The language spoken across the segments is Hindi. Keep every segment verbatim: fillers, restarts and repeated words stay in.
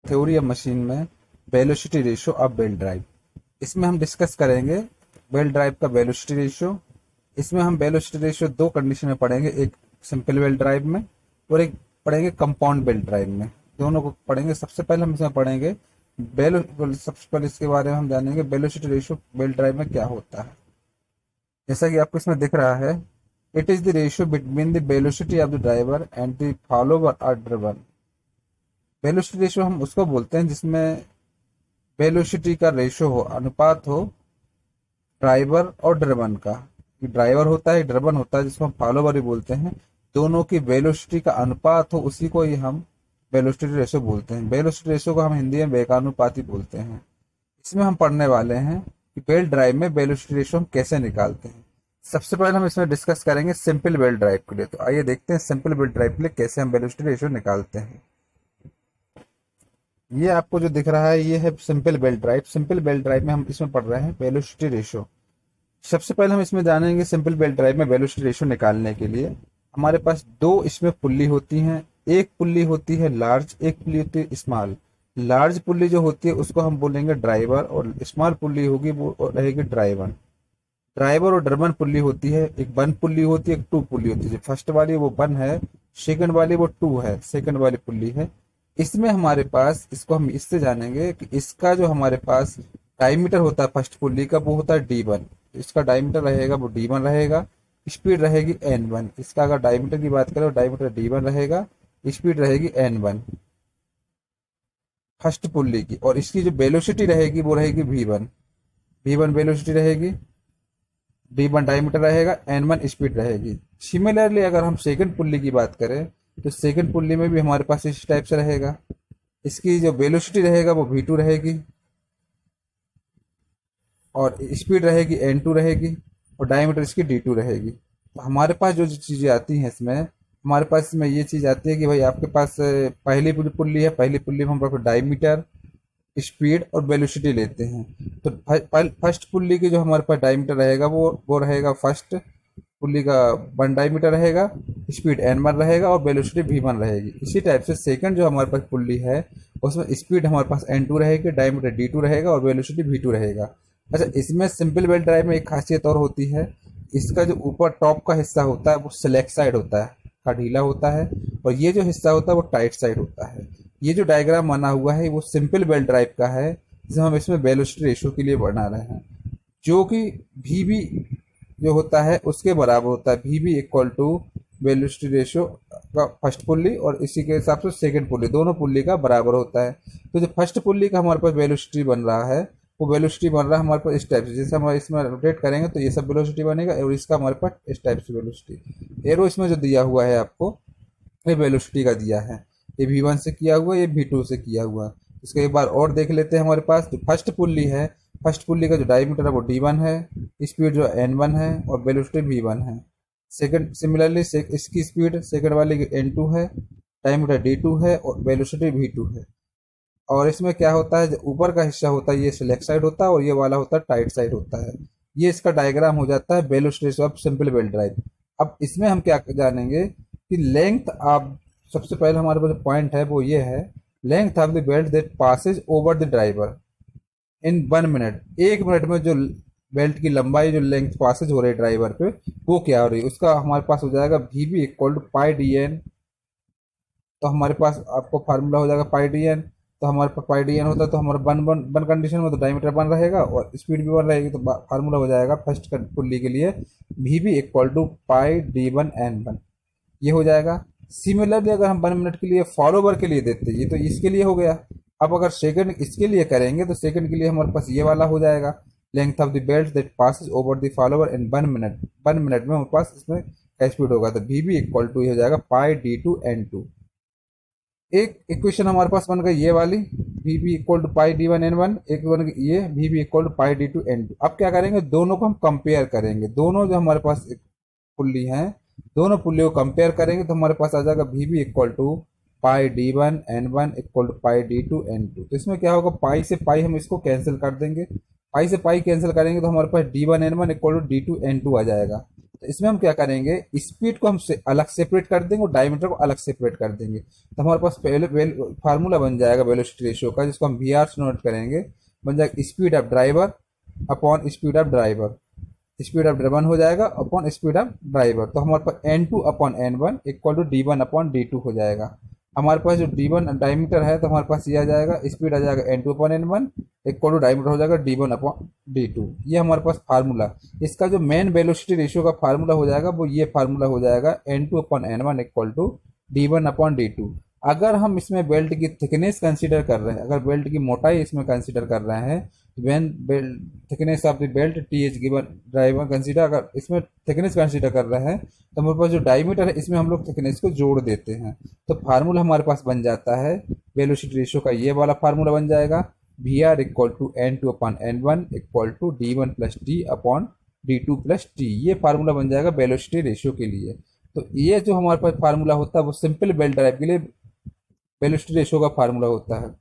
थ्योरी ऑफ मशीन में velocity ratio of belt drive. इसमें हम डिस्कस करेंगे बेल्ट ड्राइव का वेलोसिटी रेशियो। इसमें हम वेलोसिटी रेशियो दो कंडीशन में पढ़ेंगे, एक सिंपल बेल्ट ड्राइव में और एक पढ़ेंगे कंपाउंड बेल्ट ड्राइव में। दोनों को पढ़ेंगे। सबसे पहले हम इसमें पढ़ेंगे वेलो सबसे पहले इसके बारे में हम जानेंगे वेलोसिटी रेशियो बेल्ट ड्राइव में क्या होता है। जैसा कि आपको इसमें दिख रहा है, it is the ratio between the velocity of the driver and the follower or driven. Velocity ratio हम उसको बोलते हैं जिसमें वेलोसिटी का रेशियो हो, अनुपात हो ड्राइवर और ड्रिवन का। ड्राइवर होता है, ड्रिवन होता है जिसको हम फॉलोवर भी बोलते हैं। दोनों की वेलोसिटी का अनुपात हो, उसी को ही हम वेलोसिटी रेशियो बोलते हैं। वेलोसिटी रेशियो को हम हिंदी में वेगानुपाती बोलते हैं। इसमें हम पढ़ने वाले हैं कि बेल्ट ड्राइव में वेलोसिटी रेशियो हम कैसे निकालते हैं। सबसे पहले हम इसमें डिस्कस करेंगे सिंपल बेल्ट ड्राइव के लिए। तो आइए देखते हैं सिंपल बेल्ट ड्राइव के लिए कैसे हम वेलोसिटी रेशियो निकालते हैं। ये आपको जो दिख रहा है ये है simple belt drive. Simple belt drive में हम इसमें पढ़ रहे हैं वेलोसिटी रेशियो। सबसे पहले हम इसमें जानेंगे सिंपल बेल्ट ड्राइव में वेलोसिटी रेशियो निकालने के लिए हमारे पास दो इसमें पुल्ली होती हैं। एक पुल्ली होती है लार्ज, एक पुल्ली होती है स्मॉल। लार्ज पुल्ली जो होती है उसको हम बोलेंगे ड्राइवर और स्मॉल पुल्ली होगी वो रहेगी ड्राइवर। ड्राइवर और ड्रिवन पुल्ली होती है, एक वन पुल्ली होती है, एक टू पुल्ली होती है। जो फर्स्ट वाली वो वन है, सेकंड वाली वो टू है, सेकंड वाली पुल्ली है। इसमें हमारे पास इसको हम इससे जानेंगे कि इसका जो हमारे पास डायमीटर होता है फर्स्ट पुल्ली का वो होता है डी वन। इसका डायमीटर रहेगा वो डी वन रहेगा, स्पीड रहेगी एन वन। इसका अगर डायमीटर की बात करें डायमीटर डी वन रहेगा, स्पीड रहेगी एन वन फर्स्ट पुल्ली की। और इसकी जो वेलोसिटी रहेगी वो रहेगी V one. V one velocity रहेगी, डी वन डायमीटर रहेगा, एन वन स्पीड रहेगी। सिमिलरली अगर हम सेकंड पुल्ली की बात करें तो सेकंड पुल्ली में भी हमारे पास इस टाइप से रहेगा। इसकी जो वेलोसिटी रहेगा वो वी टू रहेगी और स्पीड रहेगी एन टू रहेगी और डायमीटर इसकी डी टू रहेगी। तो हमारे पास जो चीज़ें आती हैं इसमें हमारे पास इसमें ये चीज़ आती है कि भाई आपके पास पहली पुल्ली है, पहली पुल्ली में हम डायमीटर, स्पीड और वेलोसिटी लेते हैं। तो फर्स्ट पुल्ली की जो हमारे पास डायमीटर रहेगा वो वो रहेगा फर्स्ट पुल्ली का वन डायमीटर रहेगा, स्पीड एन वन रहेगा और वेलोसिटी वी वन रहेगी। इसी टाइप से सेकंड जो हमारे पास पुल्ली है उसमें स्पीड हमारे पास एन टू रहेगी, डायमीटर डी टू रहेगा और वेलोसिटी वी टू रहेगा। अच्छा, इसमें सिंपल बेल्ट ड्राइव में एक खासियत और होती है, इसका जो ऊपर टॉप का हिस्सा होता है वो स्लैक साइड होता है, का ढीला होता है, और ये जो हिस्सा होता है वो टाइट साइड होता है। ये जो डायग्राम बना हुआ है वो सिंपल बेल्ट ड्राइव का है जिसे हम इसमें वेलोसिटी रेशियो के लिए बना रहे हैं, जो कि वी बी जो होता है उसके बराबर होता है। V B equal to velocity ratio का फर्स्ट पुल्ली और इसी के हिसाब से सेकंड पुल्ली, दोनों पुल्ली का बराबर होता है। तो जो फर्स्ट पुल्ली का हमारे पास वेलोसिटी बन रहा है वो वेलोसिटी बन रहा है हमारे पास इस टाइप से। जैसे हम इसमें रोटेट करेंगे तो ये सब वेलोसिटी बनेगा और इसका हमारे पास इस टाइप से वेलोसिटी। एरो इसमें जो दिया हुआ है आपको ये वेलोसिटी का दिया है, ये वी वन से किया हुआ है, ये वी टू से किया हुआ है। इसको एक बार और देख लेते हैं। हमारे पास जो फर्स्ट पुल्ली है, फर्स्ट पुल्ली का जो डायमीटर है वो डी वन है, स्पीड जो एन वन है और वेलोसिटी वी वन है। सेकंड सिमिलरली से, इसकी स्पीड सेकंड वाली की एन टू है, डायमीटर डी टू है और वेलोसिटी वी टू है। और इसमें क्या होता है, जो ऊपर का हिस्सा होता है ये स्लैक साइड होता है और ये वाला होता है टाइट साइड होता है। ये इसका डायग्राम हो जाता है velocity ratio of simple belt drive. अब इसमें हम क्या जानेंगे कि लेंथ ऑफ, सबसे पहले हमारे पास जो पॉइंट है वो ये है, length of the belt that passes over the driver in one minute. एक मिनट में जो बेल्ट की लंबाई जो लेंथ पासेज हो रही है ड्राइवर पे वो क्या हो रही है, उसका हमारे पास हो जाएगा V B equal to pi D N. तो हमारे पास आपको फार्मूला हो जाएगा पाई डी एन। तो हमारे पास पाई डी एन होता है तो हमारा वन वन वन कंडीशन में तो डायमीटर वन रहेगा और स्पीड भी वन रहेगी। तो फार्मूला हो जाएगा फर्स्ट पुल्ली के लिए V B equal to pi D one N one, ये हो जाएगा। सिमिलरली अगर हम वन मिनट के लिए फॉलोवर के लिए देते हैं, ये तो इसके लिए हो गया। अब अगर सेकंड इसके लिए करेंगे तो सेकंड के लिए हमारे पास ये वाला हो जाएगा, length of the belt that passes over the follower in one minute. One minute में हमारे पास इसमें क्या स्पीड होगा, तो वी बी इक्वल टू ये हो जाएगा pi D two N two. एक इक्वेशन हमारे पास बन गई ये वाली V B equal to pi D one N one, एक बन गई ये V B equal to pi D two N two. अब क्या करेंगे, दोनों को हम कंपेयर करेंगे। दोनों जो हमारे पास पुल्ली हैं दोनों पुल्लियों को कंपेयर करेंगे तो हमारे पास आ जाएगा V B equal to pi D one N one equal to pi D two N two. तो इसमें क्या होगा, पाई से पाई हम इसको कैंसिल कर देंगे, पाई से पाई कैंसिल करेंगे तो हमारे पास D one N one equal to D two N two आ जाएगा। तो इसमें हम क्या करेंगे, स्पीड को हम से अलग सेपरेट कर देंगे और डायमीटर को अलग सेपरेट कर देंगे। तो हमारे पास पहले फार्मूला बन जाएगा वेलोसिटी रेशियो का, जिसको हम वी आर से नोट करेंगे। बन जाएगा speed of driver upon speed of driver, speed of driven हो जाएगा अपॉन स्पीड ऑफ ड्राइवर। तो हमारे पास N two upon N one equal to D one upon D two हो जाएगा। हमारे पास जो डी वन डायमीटर है, तो हमारे पास ये आ जाएगा, स्पीड आ जाएगा N two upon N one equal to diameter हो जाएगा D one upon D two. ये हमारे पास फार्मूला, इसका जो मेन वेलोसिटी रेशियो का फार्मूला हो जाएगा वो ये फार्मूला हो जाएगा, N two upon N one equal to D one upon D two. अगर हम इसमें बेल्ट की थिकनेस कंसीडर कर रहे हैं, अगर बेल्ट की मोटाई इसमें कंसीडर कर रहे हैं, when belt thickness of the belt th given driver consider, अगर इसमें थिकनेस कंसीडर कर रहे हैं तो हमारे पास जो डायमीटर है इसमें हम लोग थिकनेस को जोड़ देते हैं। तो फार्मूला हमारे पास बन जाता है वेलोसिटी रेशियो का, ये वाला फार्मूला बन जाएगा, V R equal to N two upon N one equal to D one plus T upon D two plus T. ये फार्मूला बन जाएगा वेलोसिटी रेशियो के लिए। तो ये जो हमारे पास फार्मूला होता है वो सिंपल बेल्ट ड्राइव के लिए वेलोसिटी रेशियो का फार्मूला होता है।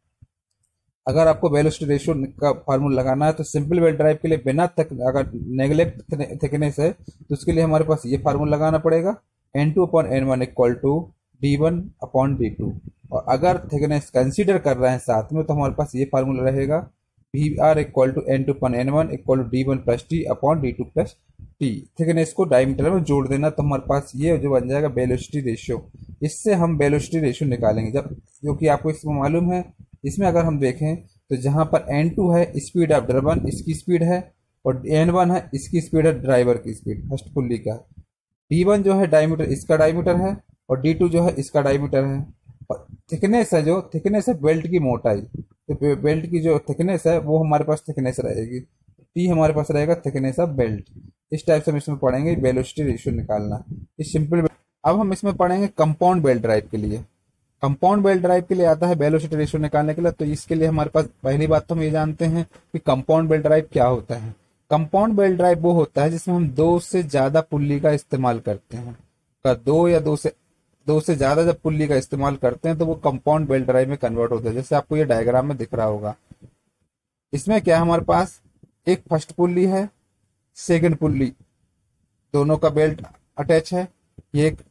अगर आपको वेलोसिटी रेशियो का फार्मूला लगाना है तो सिंपल बेल्ट ड्राइव के लिए बिना तक, अगर नेगलेक्ट थिकनेस है तो उसके लिए हमारे पास ये फार्मूला लगाना पड़ेगा, N two upon N one equal to D one upon D two. और अगर थिकनेस कंसीडर कर रहे हैं साथ में तो हमारे पास ये फार्मूला रहेगा, V R equal to N two upon N one equal to D one plus T upon D two plus T. Thickness को डायमीटर में जोड़ देना, तो हमारे पास ये जो बन जाएगा वेलोसिटी रेशियो। इससे हम वेलोसिटी रेशियो निकालेंगे, जब जो कि आपको इसमें मालूम है। इसमें अगर हम देखें तो जहां पर एन टू है स्पीड ऑफ ड्रिवन, इसकी स्पीड है, और एन वन है इसकी स्पीड है ड्राइवर की स्पीड फर्स्ट पुल्ली का। डी वन जो है डायमीटर, इसका डायमीटर है, और डी टू जो है इसका डायमीटर है। और थिकनेस है, जो थिकनेस है बेल्ट की मोटाई, तो बेल्ट की जो थिकनेस है वो हमारे पास थिकनेस रहेगी, टी हमारे पास रहेगा थिकनेस ऑफ बेल्ट। इस टाइप से हम इसमें पढ़ेंगे वेलोसिटी रेशियो निकालना, इस सिंपल। अब हम इसमें पढ़ेंगे कंपाउंड बेल्ट ड्राइव के लिए। कंपाउंड बेल्ट ड्राइव के लिए आता है वेलोसिटी रेशियो निकालने के लिए। तो इसके लिए हमारे पास पहली बात तो हम ये जानते हैं कि कंपाउंड बेल्ट ड्राइव क्या होता है। कंपाउंड बेल्ट ड्राइव वो होता है जिसमें हम दो से ज्यादा पुल्ली का इस्तेमाल करते हैं। का दो या दो से दो से ज्यादा जब पुल्ली का इस्तेमाल करते हैं तो वो कंपाउंड बेल्ट ड्राइव में कन्वर्ट होता है। जैसे आपको ये डायग्राम में दिख रहा होगा, इसमें क्या हमारे पास एक फर्स्ट पुल्ली है, सेकेंड पुल्ली, दोनों का बेल्ट अटैच है। ये एक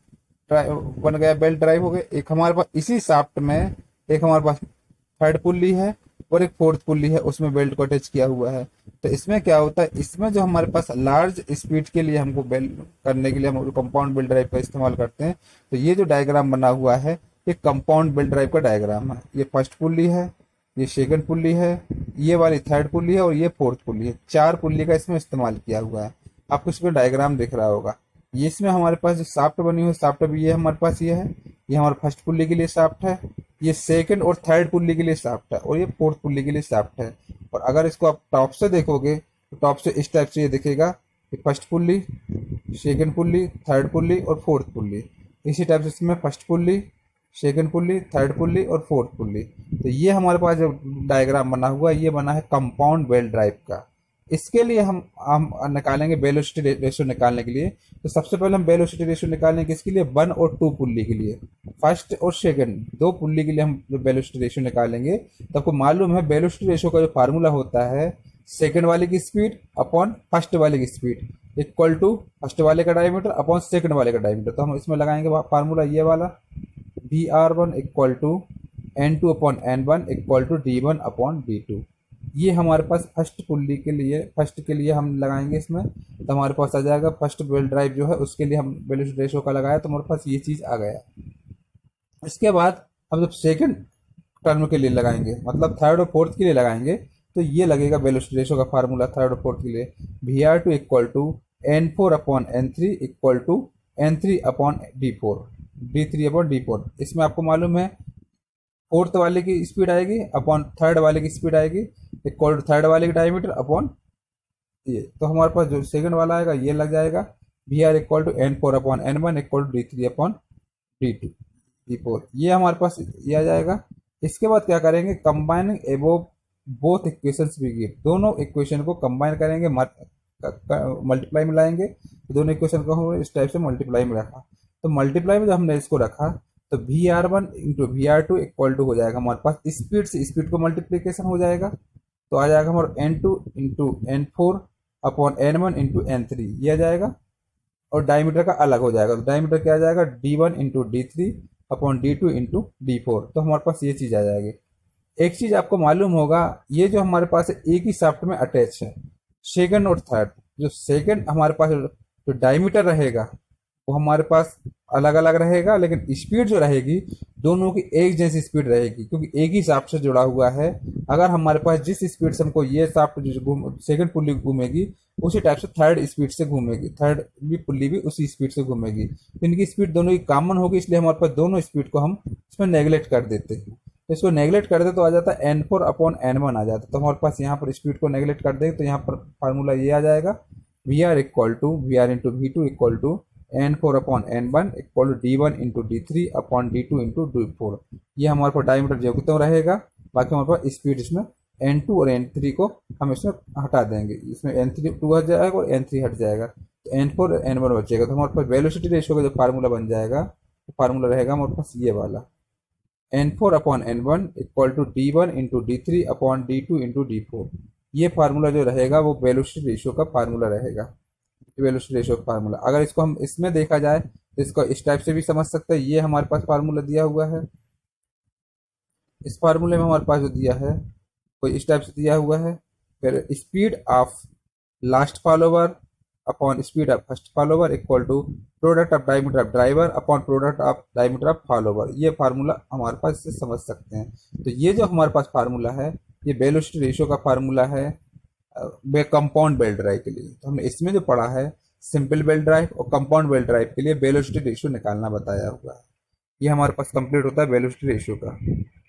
बन गया बेल्ट ड्राइव हो गए। एक हमारे पास इसी शाफ्ट में एक हमारे पास थर्ड पुल्ली है और एक फोर्थ पुल्ली है, उसमें बेल्ट को अटैच किया हुआ है। तो इसमें क्या होता है, इसमें जो हमारे पास लार्ज स्पीड के लिए हमको बेल्ट करने के लिए हम कंपाउंड बेल्ट ड्राइव का इस्तेमाल करते हैं। तो ये जो डायग्राम बना हुआ है ये कंपाउंड बेल्ट ड्राइव का डायग्राम है। ये फर्स्ट पुल्ली है, ये सेकंड पुल्ली है, ये वाली थर्ड पुल्ली है और ये फोर्थ पुल्ली है। चार पुल्ली का इसमें इस्तेमाल किया हुआ है। आपको इसमें डायग्राम दिख रहा होगा। ये इसमें हमारे पास जो शाफ्ट बनी हुई शाफ्ट भी ये हमारे पास ये है, ये हमारे फर्स्ट पुल्ली के लिए शाफ्ट है, ये सेकंड और थर्ड पुल्ली के लिए शाफ्ट है, और ये फोर्थ पुल्ली के लिए शाफ्ट है। और अगर इसको आप टॉप से देखोगे तो टॉप से इस टाइप से ये दिखेगा, ये first pulley, second pulley, third pulley और फोर्थ पुल्ली। इसी टाइप से इसमें first pulley, second pulley, third pulley और फोर्थ पुल्ली। तो ये हमारे पास जो डायग्राम बना हुआ है ये बना है कंपाउंड बेल्ट ड्राइव का। इसके लिए हम हम निकालेंगे वेलोसिटी रेशियो निकालने के लिए। तो सबसे पहले हम वेलोसिटी रेशियो निकालेंगे किसके लिए, वन और टू पुल्ली के लिए, फर्स्ट और सेकंड दो पुल्ली के लिए हम वेलोसिटी रेशियो निकालेंगे। तो आपको मालूम है वेलोसिटी रेशियो का जो फार्मूला होता है, सेकंड वाले की स्पीड अपॉन फर्स्ट वाले की स्पीड इक्वल टू फर्स्ट वाले का डायमीटर अपॉन सेकंड वाले का डायमीटर। तो हम इसमें लगाएंगे फार्मूला ये वाला, V R one equal to N two upon N one equal to D one upon D two. ये हमारे पास फर्स्ट पुल्ली के लिए, फर्स्ट के लिए हम लगाएंगे इसमें। तो हमारे पास आ जाएगा फर्स्ट बेल्ट ड्राइव जो है उसके लिए हम वेलोसिटी रेशियो का लगाया, तो हमारे पास ये चीज़ आ गया। इसके बाद हम जब सेकंड टर्म के लिए लगाएंगे, मतलब थर्ड और फोर्थ के लिए लगाएंगे, तो ये लगेगा वेलोसिटी रेशियो का फार्मूला थर्ड और फोर्थ के लिए, V R two equal to N four upon N three equal to N three upon D four, D three upon D four. इसमें आपको मालूम है फोर्थ वाले की स्पीड आएगी अपॉन थर्ड वाले की स्पीड आएगी इक्वल टू थर्ड वाले की डायमीटर अपॉन ये। तो हमारे पास जो सेकंड वाला आएगा ये लग जाएगा, V R equal to N four upon N one equal to D three upon D two D four. ये हमारे पास ये आ जाएगा। इसके बाद क्या करेंगे, combining above both equations we give, दोनों इक्वेशन को कंबाइन करेंगे, मल्टीप्लाई में लाएंगे। तो दोनों इक्वेशन को हम इस टाइप से मल्टीप्लाई में रखा। तो मल्टीप्लाई में जब हमने इसको रखा तो V R one into V R two equal to हो जाएगा हमारे पास स्पीड से स्पीड को मल्टीप्लीकेशन हो जाएगा। तो आ जाएगा हमारा N two into N four upon N one into N three, ये आ जाएगा। और डायमीटर का अलग हो जाएगा। तो डायमीटर क्या आ जाएगा, D one into D three upon D two into D four. तो हमारे पास ये चीज़ आ जाएगी। एक चीज़ आपको मालूम होगा, ये जो हमारे पास एक ही शाफ्ट में अटैच है, सेकंड और थर्ड, जो सेकंड हमारे पास जो डायमीटर रहेगा वो हमारे पास अलग अलग रहेगा, लेकिन स्पीड जो रहेगी दोनों की एक जैसी स्पीड रहेगी, क्योंकि एक ही शाफ्ट से जुड़ा हुआ है। अगर हमारे पास जिस स्पीड से हमको ये शाफ्ट जो घूम सेकंड पुल्ली घूमेगी, उसी टाइप से थर्ड स्पीड से घूमेगी, थर्ड भी पुल्ली भी उसी स्पीड से घूमेगी। तो इनकी स्पीड दोनों की कॉमन होगी, इसलिए हमारे पास दोनों स्पीड को हम इसमें नेगलेक्ट कर देते हैं। तो इसको नेगलेक्ट कर दे तो आ जाता है N four upon N one आ जाता है। तो हमारे पास यहाँ पर स्पीड को नेगलेक्ट कर देंगे तो यहाँ पर फार्मूला ये आ जाएगा, V R equal to V R into V two equal to N four upon N one equal to D one into D three upon D two into D four. ये हमारे पास डायमीटर जो कितना रहेगा, बाकी हमारे पास स्पीड इसमें एन टू और एन थ्री को हम इसमें हटा देंगे, इसमें एन थ्री टू हट जाएगा और एन थ्री हट जाएगा, तो एन फोर एन वन बचेगा। तो हमारे पास वेलोसिटी रेशियो का जो फार्मूला बन जाएगा, तो फार्मूला रहेगा हमारे पास ये वाला, N four upon N one equal to D one into D three upon D two into D four. ये फार्मूला जो रहेगा वो वेलोसिटी रेशियो का फार्मूला रहेगा, वेलोसिटी रेशियो का फार्मूला। अगर इसको हम इसमें देखा जाए तो इसको इस टाइप से भी समझ सकते हैं। ये हमारे पास फार्मूला दिया हुआ है, इस फार्मूले में हमारे पास जो दिया है कोई इस टाइप से दिया हुआ है, फिर speed of last follower upon speed of first follower equal to product of diameter of driver upon product of diameter of follower. ये फार्मूला हमारे पास इससे समझ सकते हैं। तो ये जो हमारे पास फार्मूला है ये वेलोसिटी रेशियो का फार्मूला है कंपाउंड बेल्ट ड्राइव के लिए। तो हमने इसमें जो पढ़ा है सिंपल बेल्ट ड्राइव और कंपाउंड बेल्ट ड्राइव के लिए वेलोसिटी रेशियो निकालना बताया हुआ है। ये हमारे पास कंप्लीट होता है वेलोसिटी रेशियो का।